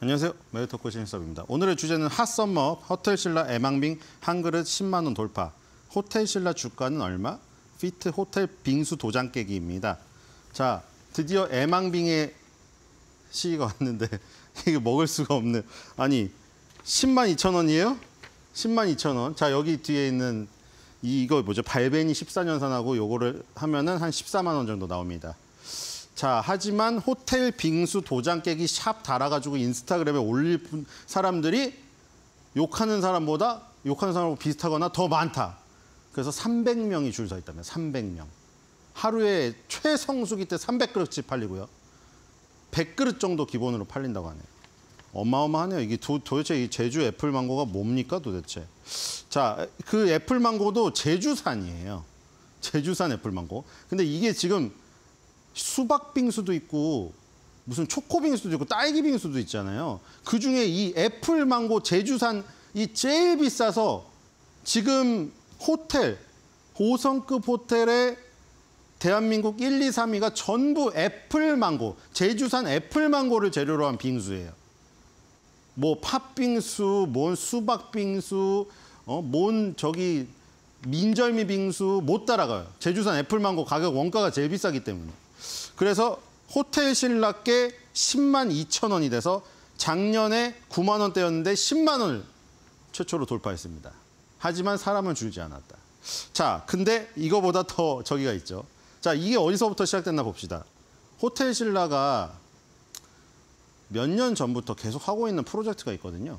안녕하세요. 메리토코 신입사원입니다. 오늘의 주제는 핫썸머 호텔 신라 애망빙 한 그릇 10만 원 돌파. 호텔 신라 주가는 얼마? 피트 호텔 빙수 도장 깨기입니다. 자, 드디어 애망빙의 시기가 왔는데 이게 먹을 수가 없네. 아니, 10만 2천 원이에요? 10만 2천 원. 자, 여기 뒤에 있는 이거 뭐죠? 발베니 14년산하고 요거를 하면은 한 14만 원 정도 나옵니다. 자, 하지만 호텔 빙수 도장 깨기 샵 달아가지고 인스타그램에 올릴 사람들이 욕하는 사람보다 비슷하거나 더 많다. 그래서 300명이 줄 서 있다면 300명. 하루에 최성수기 때 300그릇씩 팔리고요. 100그릇 정도 기본으로 팔린다고 하네요. 어마어마하네요. 이게 도대체 이 제주 애플망고가 뭡니까 도대체. 자, 그 애플망고도 제주산이에요. 제주산 애플망고. 근데 이게 지금 수박 빙수도 있고 무슨 초코 빙수도 있고 딸기 빙수도 있잖아요. 그중에 이 애플망고 제주산 이 제일 비싸서 지금 호텔 5성급 호텔에 대한민국 1, 2, 3위가 전부 애플망고, 제주산 애플망고를 재료로 한 빙수예요. 뭐 팥빙수, 뭔 수박빙수, 뭔 저기 민절미 빙수 못 따라가요. 제주산 애플망고 가격 원가가 제일 비싸기 때문에. 그래서 호텔 신라께 10만 2천 원이 돼서 작년에 9만 원대였는데 10만 원을 최초로 돌파했습니다. 하지만 사람은 줄지 않았다. 자, 근데 이거보다 더 저기가 있죠. 자, 이게 어디서부터 시작됐나 봅시다. 호텔 신라가 몇 년 전부터 계속 하고 있는 프로젝트가 있거든요.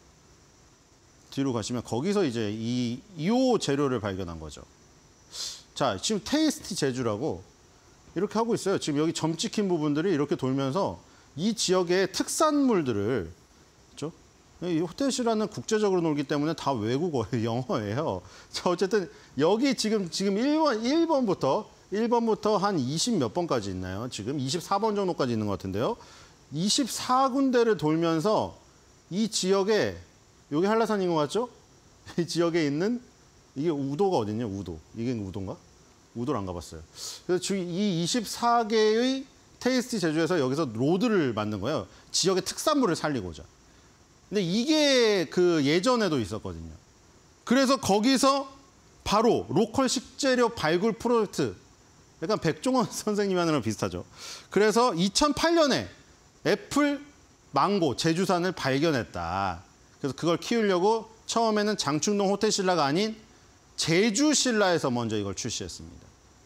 뒤로 가시면 거기서 이제 이 재료를 발견한 거죠. 자, 지금 테이스티 제주라고 이렇게 하고 있어요. 지금 여기 점 찍힌 부분들이 이렇게 돌면서 이 지역의 특산물들을, 그렇죠? 이 호텔 신라는 국제적으로 놀기 때문에 다 외국어예요. 영어예요. 자, 어쨌든 여기 지금 1번부터 한 20 몇 번까지 있나요? 지금 24번 정도까지 있는 것 같은데요. 24군데를 돌면서 이 지역에, 여기 한라산인 것 같죠? 이 지역에 있는, 이게 우도가 어딨냐, 우도. 이게 우도인가? 우도를 안 가봤어요. 그래서 이 24개의 테이스티 제주에서 여기서 로드를 만든 거예요. 지역의 특산물을 살리고자. 근데 이게 그 예전에도 있었거든요. 그래서 거기서 바로 로컬 식재료 발굴 프로젝트, 약간 백종원 선생님이 하는 거랑 비슷하죠. 그래서 2008년에 애플 망고 제주산을 발견했다. 그래서 그걸 키우려고 처음에는 장충동 호텔 신라가 아닌 제주 신라에서 먼저 이걸 출시했습니다.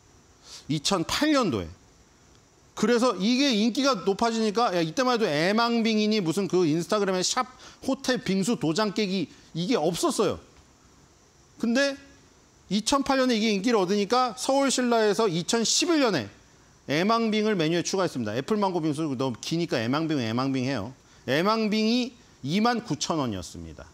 2008년도에. 그래서 이게 인기가 높아지니까, 야, 이때만 해도 애망빙이니 무슨 그 인스타그램에 샵 호텔 빙수 도장 깨기 이게 없었어요. 근데 2008년에 이게 인기를 얻으니까 서울 신라에서 2011년에 애망빙을 메뉴에 추가했습니다. 애플망고 빙수 너무 기니까 애망빙 해요. 애망빙이 29,000원이었습니다.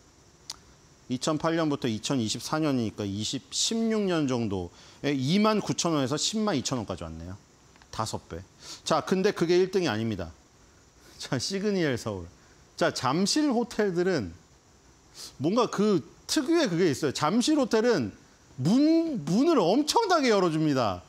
2008년부터 2024년이니까 16년 정도에 29,000원에서 10만 2천 원까지 왔네요. 5배. 자, 근데 그게 1등이 아닙니다. 자, 시그니엘 서울. 자, 잠실 호텔들은 뭔가 그 특유의 그게 있어요. 잠실 호텔은 문을 엄청나게 열어줍니다.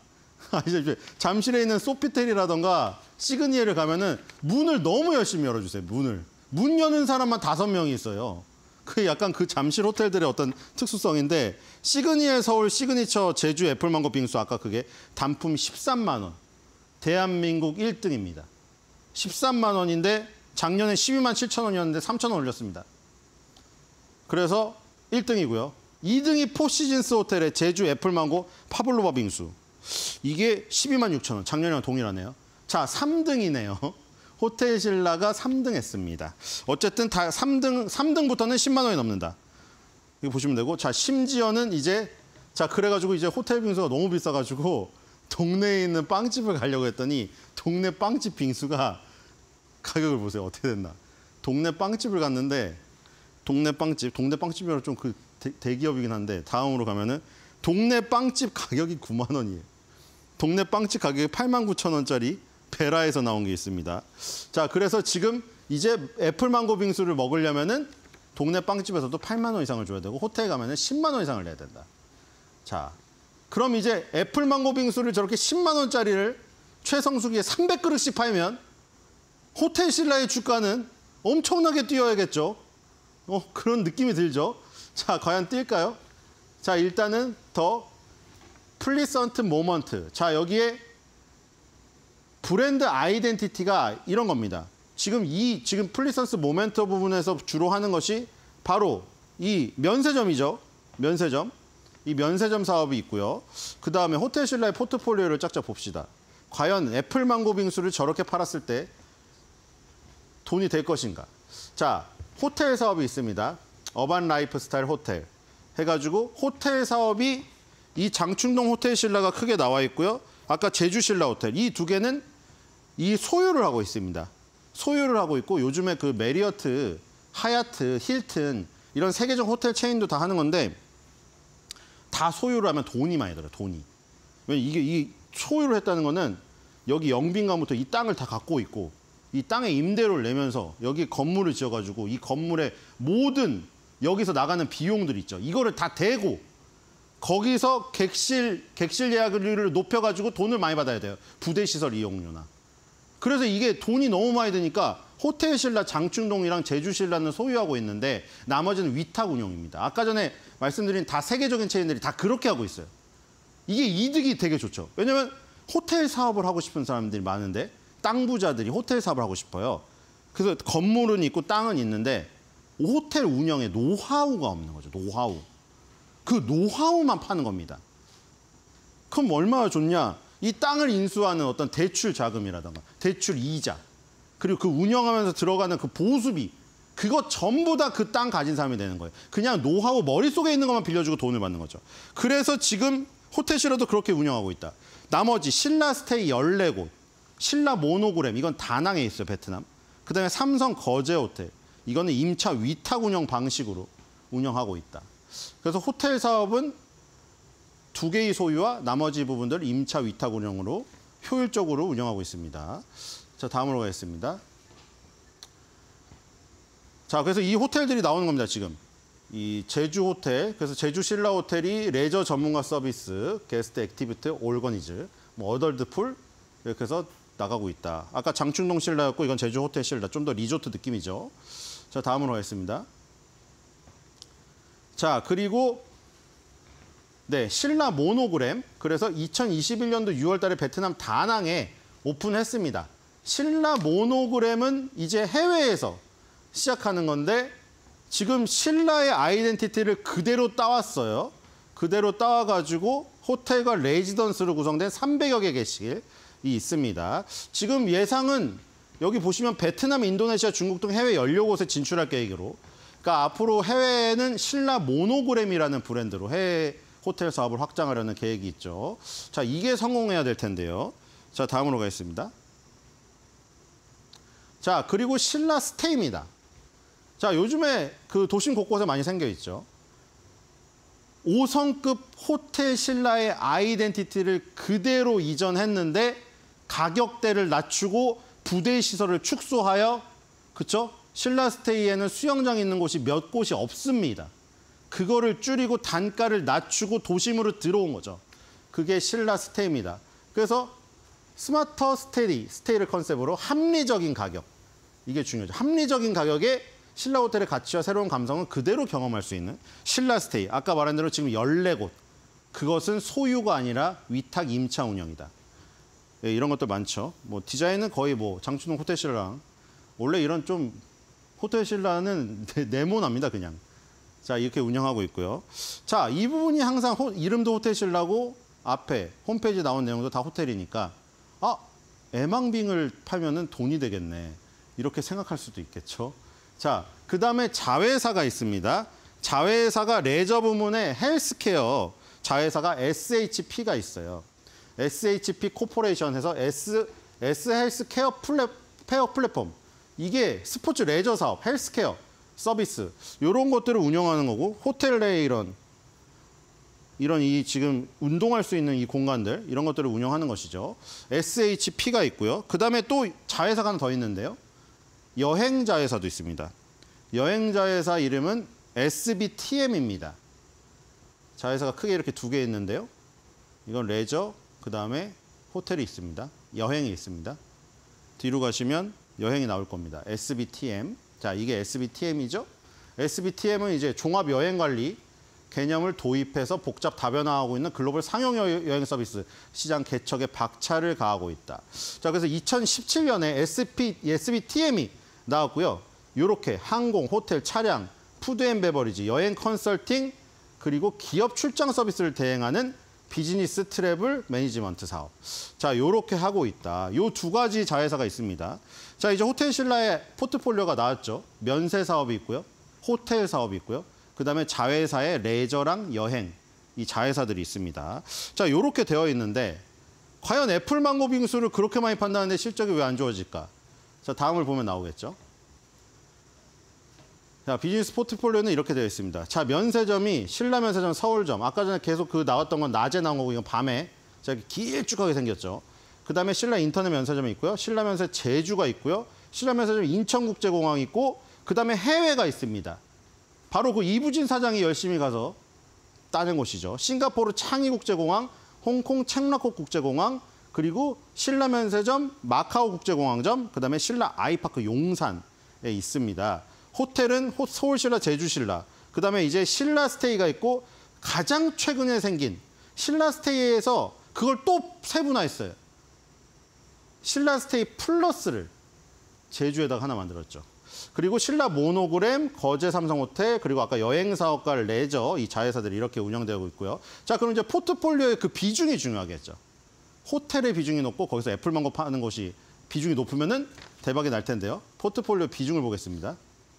잠실에 있는 소피텔이라던가 시그니엘을 가면은 문을 너무 열심히 열어주세요. 문 여는 사람만 5명이 있어요. 그게 약간 그 잠실 호텔들의 어떤 특수성인데, 시그니엘 서울 시그니처 제주 애플망고 빙수, 아까 그게 단품 13만 원. 대한민국 1등입니다. 13만 원인데 작년에 12만 7천 원이었는데 3천 원 올렸습니다. 그래서 1등이고요. 2등이 포시즌스 호텔의 제주 애플망고 파블로바 빙수. 이게 12만 6천 원. 작년이랑 동일하네요. 자, 3등이네요. 호텔 신라가 3등 했습니다. 어쨌든 다 3등부터는 10만 원이 넘는다. 이거 보시면 되고, 자, 심지어는 이제, 자, 그래가지고 이제 호텔 빙수가 너무 비싸가지고 동네에 있는 빵집을 가려고 했더니 동네 빵집 빙수가 가격을 보세요. 어떻게 됐나. 동네 빵집을 갔는데, 동네 빵집이라 좀 그 대기업이긴 한데, 다음으로 가면은 동네 빵집 가격이 9만 원이에요. 동네 빵집 가격이 8만 9천 원짜리 베라에서 나온 게 있습니다. 자, 그래서 지금 이제 애플망고 빙수를 먹으려면은 동네 빵집에서도 8만 원 이상을 줘야 되고, 호텔 가면은 10만 원 이상을 내야 된다. 자, 그럼 이제 애플망고 빙수를 저렇게 10만 원짜리를 최성수기에 300그릇씩 팔면 호텔 신라의 주가는 엄청나게 뛰어야겠죠. 그런 느낌이 들죠. 자, 과연 뛸까요? 자, 일단은 더 플리선트 모먼트. 자, 여기에 브랜드 아이덴티티가 이런 겁니다. 지금 플리선스 모멘트 부분에서 주로 하는 것이 바로 이 면세점이죠. 면세점. 이 면세점 사업이 있고요. 그 다음에 호텔 신라의 포트폴리오를 짝짝 봅시다. 과연 애플 망고 빙수를 저렇게 팔았을 때 돈이 될 것인가. 자, 호텔 사업이 있습니다. 어반 라이프 스타일 호텔 해가지고 호텔 사업이 이 장충동 호텔 신라가 크게 나와 있고요. 아까 제주 신라 호텔 이 두 개는 이 소유를 하고 있습니다. 소유를 하고 있고 요즘에 그 메리어트, 하얏트, 힐튼 이런 세계적 호텔 체인도 다 하는 건데 다 소유를 하면 돈이 많이 들어요. 돈이. 왜냐면 이게 이 소유를 했다는 거는 여기 영빈관부터 이 땅을 다 갖고 있고 이 땅에 임대료를 내면서 여기 건물을 지어가지고 이 건물의 모든 여기서 나가는 비용들 있죠. 이거를 다 대고 거기서 객실 예약률을 높여가지고 돈을 많이 받아야 돼요. 부대시설 이용료나. 그래서 이게 돈이 너무 많이 드니까 호텔 신라 장충동이랑 제주 신라는 소유하고 있는데 나머지는 위탁 운영입니다. 아까 전에 말씀드린 다 세계적인 체인들이 다 그렇게 하고 있어요. 이게 이득이 되게 좋죠. 왜냐면 호텔 사업을 하고 싶은 사람들이 많은데 땅 부자들이 호텔 사업을 하고 싶어요. 그래서 건물은 있고 땅은 있는데 호텔 운영에 노하우가 없는 거죠. 노하우. 그 노하우만 파는 겁니다. 그럼 얼마나 좋냐? 이 땅을 인수하는 어떤 대출 자금이라든가 대출 이자 그리고 그 운영하면서 들어가는 그 보수비 그거 전부 다 그 땅 가진 사람이 되는 거예요. 그냥 노하우 머릿속에 있는 것만 빌려주고 돈을 받는 거죠. 그래서 지금 호텔 신라도 그렇게 운영하고 있다. 나머지 신라 스테이 14곳, 신라 모노그램 이건 다낭에 있어요. 베트남. 그다음에 삼성 거제 호텔 이거는 임차 위탁 운영 방식으로 운영하고 있다. 그래서 호텔 사업은 두 개의 소유와 나머지 부분들 임차 위탁 운영으로 효율적으로 운영하고 있습니다. 자, 다음으로 가겠습니다. 자, 그래서 이 호텔들이 나오는 겁니다, 지금. 이 제주 호텔, 그래서 제주 신라 호텔이 레저 전문가 서비스, 게스트 액티비티, 올거니즈, 뭐 어덜트 풀 이렇게 해서 나가고 있다. 아까 장충동 신라였고 이건 제주 호텔 신라, 좀 더 리조트 느낌이죠. 자, 다음으로 가겠습니다. 자, 그리고 네, 신라 모노그램. 그래서 2021년도 6월 달에 베트남 다낭에 오픈했습니다. 신라 모노그램은 이제 해외에서 시작하는 건데 지금 신라의 아이덴티티를 그대로 따왔어요. 그대로 따와가지고 호텔과 레지던스로 구성된 300여 개 객실이 있습니다. 지금 예상은 여기 보시면 베트남, 인도네시아, 중국 등 해외 16곳에 진출할 계획으로 그러니까 앞으로 해외에는 신라 모노그램이라는 브랜드로 해외 호텔 사업을 확장하려는 계획이 있죠. 자, 이게 성공해야 될 텐데요. 자, 다음으로 가겠습니다. 자, 그리고 신라 스테이입니다. 자, 요즘에 그 도심 곳곳에 많이 생겨 있죠. 5성급 호텔 신라의 아이덴티티를 그대로 이전했는데 가격대를 낮추고 부대 시설을 축소하여 그쵸? 신라 스테이에는 수영장 있는 곳이 몇 곳이 없습니다. 그거를 줄이고 단가를 낮추고 도심으로 들어온 거죠. 그게 신라 스테이입니다. 그래서 스마터 스테이를 컨셉으로 합리적인 가격. 이게 중요하죠. 합리적인 가격에 신라 호텔의 가치와 새로운 감성을 그대로 경험할 수 있는 신라 스테이. 아까 말한 대로 지금 14곳. 그것은 소유가 아니라 위탁 임차 운영이다. 예, 이런 것도 많죠. 뭐 디자인은 거의 뭐 장충동 호텔 신라랑 원래 이런 좀 호텔 신라는 네모납니다, 그냥. 자, 이렇게 운영하고 있고요. 자, 이 부분이 항상 이름도 호텔 신라고 앞에 홈페이지에 나온 내용도 다 호텔이니까 아, 애망빙을 팔면은 돈이 되겠네. 이렇게 생각할 수도 있겠죠. 자, 그다음에 자회사가 있습니다. 자회사가 레저 부문에 헬스케어 자회사가 SHP가 있어요. SHP 코퍼레이션 해서 S 헬스케어 플랫폼. 이게 스포츠 레저 사업, 헬스케어 서비스 이런 것들을 운영하는 거고 호텔 내에 이런 이 지금 운동할 수 있는 이 공간들 이런 것들을 운영하는 것이죠. SHP가 있고요. 그다음에 또 자회사가 하나 더 있는데요. 여행자회사도 있습니다. 여행자회사 이름은 SBTM입니다. 자회사가 크게 이렇게 두 개 있는데요. 이건 레저, 그다음에 호텔이 있습니다. 여행이 있습니다. 뒤로 가시면 여행이 나올 겁니다. SBTM. 자, 이게 SBTM이죠. SBTM은 이제 종합 여행 관리 개념을 도입해서 복잡 다변화하고 있는 글로벌 상용 여행 서비스 시장 개척에 박차를 가하고 있다. 자, 그래서 2017년에 SBTM이 나왔고요. 이렇게 항공, 호텔, 차량, 푸드앤베버리지, 여행 컨설팅, 그리고 기업 출장 서비스를 대행하는 비즈니스 트래블 매니지먼트 사업. 자, 요렇게 하고 있다. 요 두 가지 자회사가 있습니다. 자, 이제 호텔신라의 포트폴리오가 나왔죠. 면세 사업이 있고요. 호텔 사업이 있고요. 그다음에 자회사의 레저랑 여행, 이 자회사들이 있습니다. 자, 요렇게 되어 있는데 과연 애플망고 빙수를 그렇게 많이 판다는데 실적이 왜 안 좋아질까? 자, 다음을 보면 나오겠죠. 자, 비즈니스 포트폴리오는 이렇게 되어 있습니다. 자, 면세점이 신라면세점, 서울점. 아까 전에 계속 그 나왔던 건 낮에 나온 거고 이건 밤에 자, 길쭉하게 생겼죠. 그다음에 신라 인터넷 면세점이 있고요. 신라면세 제주가 있고요. 신라면세점 인천국제공항이 있고 그다음에 해외가 있습니다. 바로 그 이부진 사장이 열심히 가서 따낸 곳이죠. 싱가포르 창의국제공항, 홍콩 책라콕 국제공항, 그리고 신라면세점, 마카오 국제공항점, 그다음에 신라 아이파크 용산에 있습니다. 호텔은 서울신라, 제주신라, 그다음에 이제 신라스테이가 있고 가장 최근에 생긴 신라스테이에서 그걸 또 세분화했어요. 신라스테이 플러스를 제주에다가 하나 만들었죠. 그리고 신라 모노그램, 거제 삼성호텔, 그리고 아까 여행사업과 레저, 이 자회사들이 이렇게 운영되고 있고요. 자, 그럼 이제 포트폴리오의 그 비중이 중요하겠죠. 호텔의 비중이 높고 거기서 애플망고 파는 곳이 비중이 높으면은 대박이 날 텐데요. 포트폴리오 비중을 보겠습니다.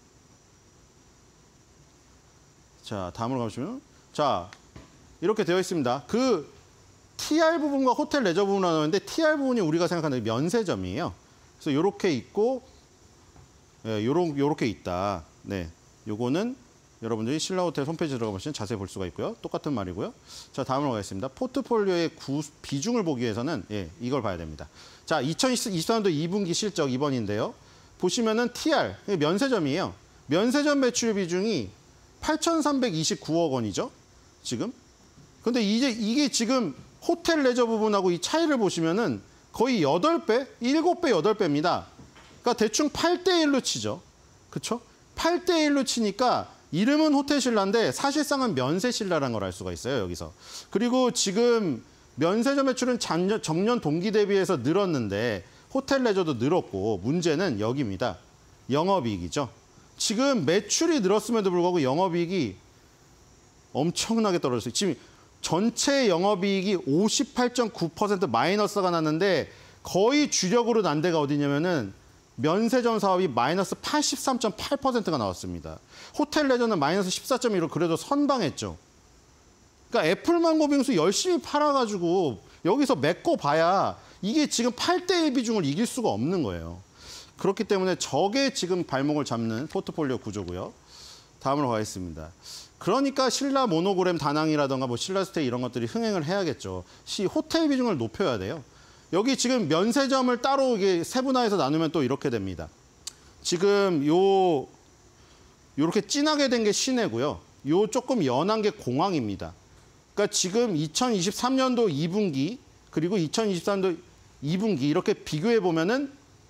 자, 다음으로 가보시면, 자, 이렇게 되어 있습니다. 그 TR 부분과 호텔 레저 부분을 나누는데 TR 부분이 우리가 생각하는 면세점이에요. 그래서 이렇게 있고, 예, 요렇게 있다. 네, 요거는 여러분들이 신라호텔 홈페이지 들어가 보시면 자세히 볼 수가 있고요. 똑같은 말이고요. 자, 다음으로 가겠습니다. 포트폴리오의 비중을 보기 위해서는 예, 이걸 봐야 됩니다. 자, 2024년도 2분기 실적 2번인데요. 보시면은 TR, 면세점이에요. 면세점 매출 비중이 8,329억 원이죠. 지금. 근데 이게 지금 호텔 레저 부분하고 이 차이를 보시면은 거의 8배, 7배, 8배입니다. 그러니까 대충 8대1로 치죠. 그렇죠? 8대1로 치니까 이름은 호텔신라인데 사실상은 면세신라라는 걸 알 수가 있어요, 여기서. 그리고 지금 면세점 매출은 정년 동기 대비해서 늘었는데 호텔 레저도 늘었고 문제는 여기입니다. 영업이익이죠. 지금 매출이 늘었음에도 불구하고 영업이익이 엄청나게 떨어졌어요. 지금 전체 영업이익이 58.9% 마이너스가 났는데 거의 주력으로 난 데가 어디냐면은 면세점 사업이 마이너스 83.8%가 나왔습니다. 호텔 레저는 마이너스 14.1로 그래도 선방했죠. 그러니까 애플망고 빙수 열심히 팔아가지고 여기서 메꿔봐야 이게 지금 8대1 비중을 이길 수가 없는 거예요. 그렇기 때문에 저게 지금 발목을 잡는 포트폴리오 구조고요. 다음으로 가겠습니다. 그러니까 신라 모노그램 다낭이라든가 뭐 신라스테이 이런 것들이 흥행을 해야겠죠. 호텔 비중을 높여야 돼요. 여기 지금 면세점을 따로 이게 세분화해서 나누면 또 이렇게 됩니다. 지금 요렇게 진하게 된 게 시내고요. 요 조금 연한 게 공항입니다. 그러니까 지금 2023년도 2분기 그리고 2023년도 2분기 이렇게 비교해 보면은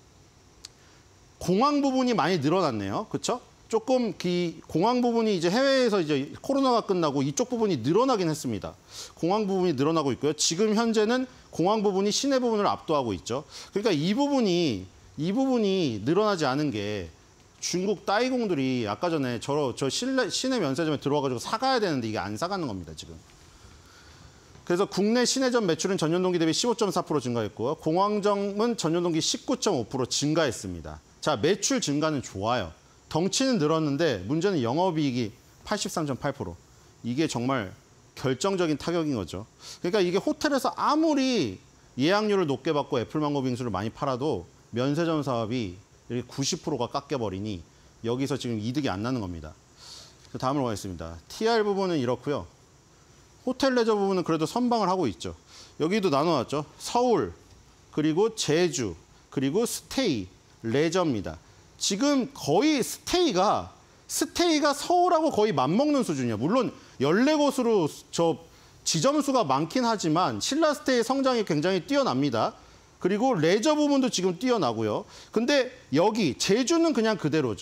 공항 부분이 많이 늘어났네요. 그렇죠? 조금 공항 부분이 이제 해외에서 이제 코로나가 끝나고 이쪽 부분이 늘어나긴 했습니다. 공항 부분이 늘어나고 있고요. 지금 현재는 공항 부분이 시내 부분을 압도하고 있죠. 그러니까 이 부분이 늘어나지 않은 게 중국 따이공들이 아까 전에 저 시내 면세점에 들어와가지고 사가야 되는데 이게 안 사가는 겁니다, 지금. 그래서 국내 시내점 매출은 전년 동기 대비 15.4% 증가했고요. 공항점은 전년 동기 19.5% 증가했습니다. 자, 매출 증가는 좋아요. 덩치는 늘었는데 문제는 영업이익이 83.8%. 이게 정말 결정적인 타격인 거죠. 그러니까 이게 호텔에서 아무리 예약률을 높게 받고 애플망고 빙수를 많이 팔아도 면세점 사업이 이렇게 90%가 깎여버리니 여기서 지금 이득이 안 나는 겁니다. 다음으로 가겠습니다. TR 부분은 이렇고요. 호텔 레저 부분은 그래도 선방을 하고 있죠. 여기도 나눠놨죠. 서울, 그리고 제주, 그리고 스테이, 레저입니다. 지금 거의 스테이가 서울하고 거의 맞먹는 수준이에요. 물론 14곳으로 지점수가 많긴 하지만 신라스테이의 성장이 굉장히 뛰어납니다. 그리고 레저 부분도 지금 뛰어나고요. 근데 여기 제주는 그냥 그대로죠.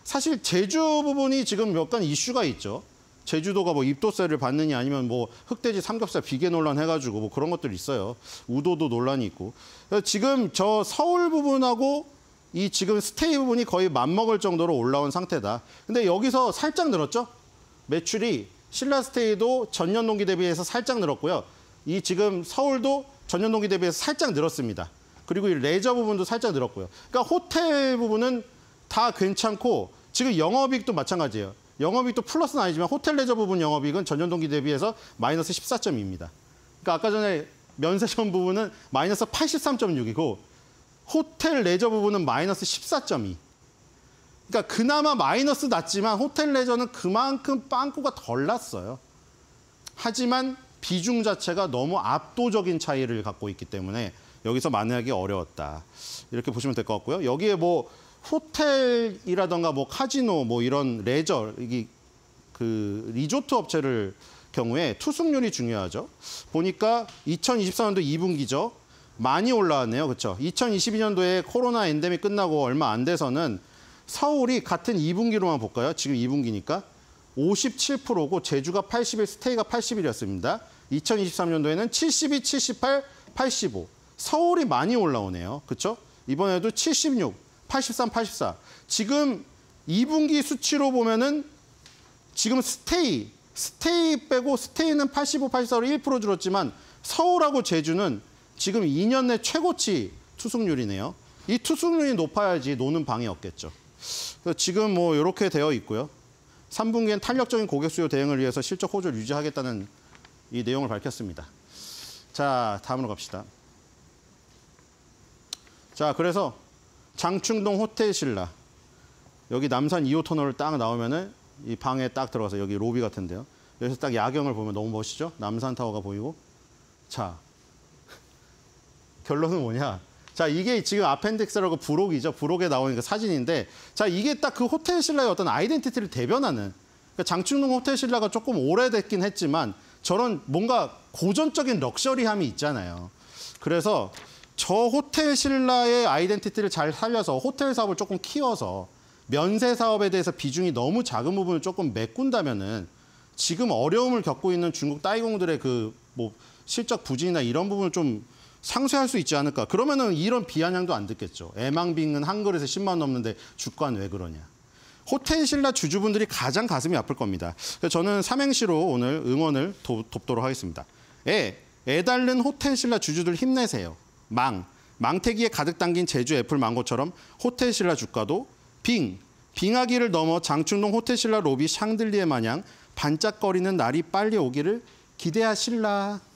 사실 제주 부분이 지금 약간 이슈가 있죠. 제주도가 뭐 입도세를 받느냐 아니면 뭐 흑돼지 삼겹살 비계 논란 해가지고 뭐 그런 것들이 있어요. 우도도 논란이 있고. 지금 저 서울 부분하고 이 지금 스테이 부분이 거의 맞먹을 정도로 올라온 상태다. 근데 여기서 살짝 늘었죠? 매출이 신라 스테이도 전년 동기 대비해서 살짝 늘었고요. 이 지금 서울도 전년 동기 대비해서 살짝 늘었습니다. 그리고 이 레저 부분도 살짝 늘었고요. 그러니까 호텔 부분은 다 괜찮고 지금 영업이익도 마찬가지예요. 영업이익도 플러스는 아니지만 호텔 레저 부분 영업이익은 전년 동기 대비해서 마이너스 14.2입니다. 그러니까 아까 전에 면세점 부분은 마이너스 83.6이고 호텔 레저 부분은 마이너스 14.2. 그러니까 그나마 마이너스 났지만 호텔 레저는 그만큼 빵꾸가 덜 났어요. 하지만 비중 자체가 너무 압도적인 차이를 갖고 있기 때문에 여기서 만회하기 어려웠다. 이렇게 보시면 될 것 같고요. 여기에 뭐 호텔이라던가 뭐 카지노 뭐 이런 레저 이게 그 리조트 업체를 경우에 투숙률이 중요하죠. 보니까 2024년도 2분기죠. 많이 올라왔네요. 그렇죠? 2022년도에 코로나 엔데믹 끝나고 얼마 안 돼서는 서울이 같은 2분기로만 볼까요? 지금 2분기니까 57%고 제주가 81, 스테이가 81이었습니다. 2023년도에는 72, 78, 85. 서울이 많이 올라오네요. 그렇죠? 이번에도 76, 83, 84. 지금 2분기 수치로 보면은 지금 스테이 빼고 스테이는 85, 84로 1% 줄었지만 서울하고 제주는 지금 2년 내 최고치 투숙률이네요. 이 투숙률이 높아야지 노는 방이 없겠죠. 지금 뭐 이렇게 되어 있고요. 3분기엔 탄력적인 고객 수요 대응을 위해서 실적 호조를 유지하겠다는 이 내용을 밝혔습니다. 자, 다음으로 갑시다. 자, 그래서 장충동 호텔 신라. 여기 남산 2호 터널을 딱 나오면은 이 방에 딱 들어가서 여기 로비 같은데요. 여기서 딱 야경을 보면 너무 멋있죠? 남산타워가 보이고. 자, 결론은 뭐냐? 자, 이게 지금 아펜딕스라고 부록이죠. 부록에 나오는 그 사진인데, 자, 이게 딱 그 호텔 신라의 어떤 아이덴티티를 대변하는. 그러니까 장충동 호텔 신라가 조금 오래됐긴 했지만 저런 뭔가 고전적인 럭셔리함이 있잖아요. 그래서 저 호텔 신라의 아이덴티티를 잘 살려서 호텔 사업을 조금 키워서 면세 사업에 대해서 비중이 너무 작은 부분을 조금 메꾼다면은 지금 어려움을 겪고 있는 중국 따이공들의 그 뭐 실적 부진이나 이런 부분을 좀 상쇄할 수 있지 않을까. 그러면은 이런 비아냥도 안 듣겠죠. 애망빙은 한 그릇에 10만 원 넘는데 주가는 왜 그러냐. 호텔 신라 주주분들이 가장 가슴이 아플 겁니다. 그래서 저는 삼행시로 오늘 응원을 돕도록 하겠습니다. 애달른 호텔 신라 주주들 힘내세요. 망태기에 가득 담긴 제주 애플 망고처럼 호텔 신라 주가도 빙하기를 넘어 장충동 호텔 신라 로비 샹들리에 마냥 반짝거리는 날이 빨리 오기를 기대하실라.